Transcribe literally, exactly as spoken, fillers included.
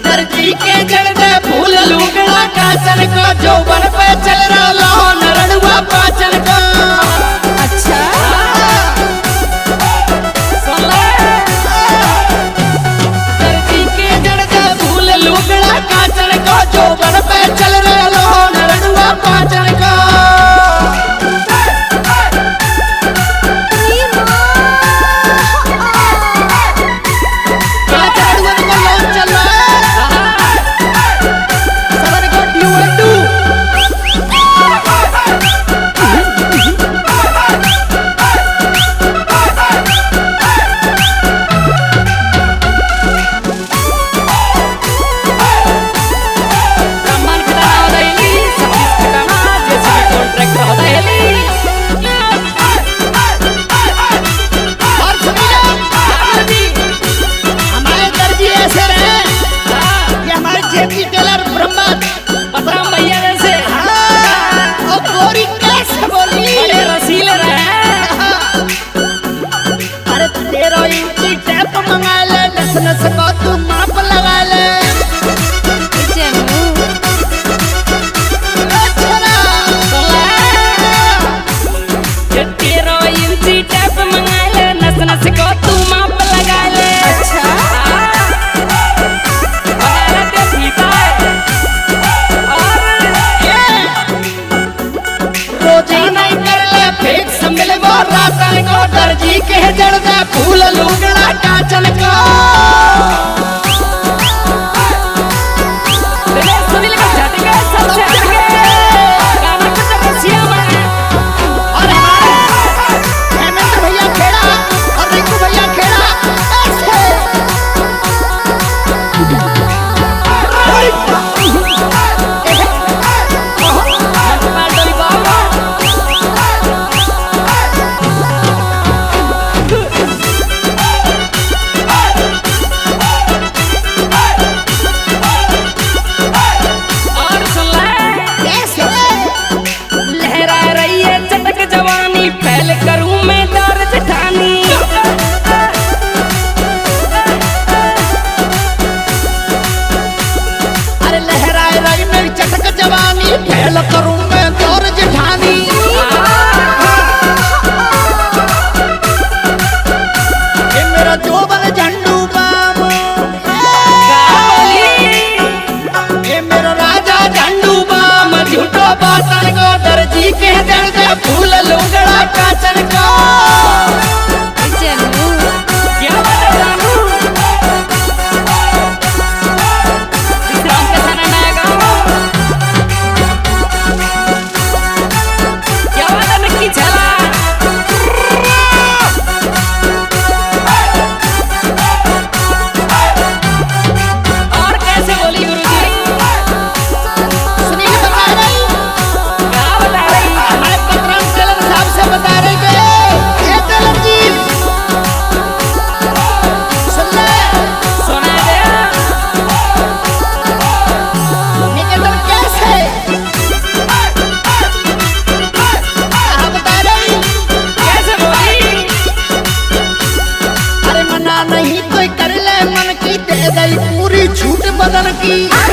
दर्जी के जड़ दे फूल लुगड़ा काचन को जोबन पे चल रहा लो नरड़ुआ पाचन को। अच्छा दर्जी के जड़ दे फूल लुगड़ा काचन को जोबन पे चल रहा लो नरड़ुआ पाचन को। नस को तू माप लगा ले तेरह इंची टेप मंगा ले नस नस को तू माप लगा ले। अच्छा रोजी नहीं कर ले फेंक संभल वो रातन को दर्जी के जड़ दे फूल लुगड़ा काचन को। फैल करूं मैं दौर जेठानी ये मेरा जोबन झंडू बाम ये मेरा राजा झंडू बाम झूठो बातन को दर्जी के जड़ दे फूल लुगड़ा काचन को। नहीं तो कर ले मन की दे गई पूरी छूट बदन की।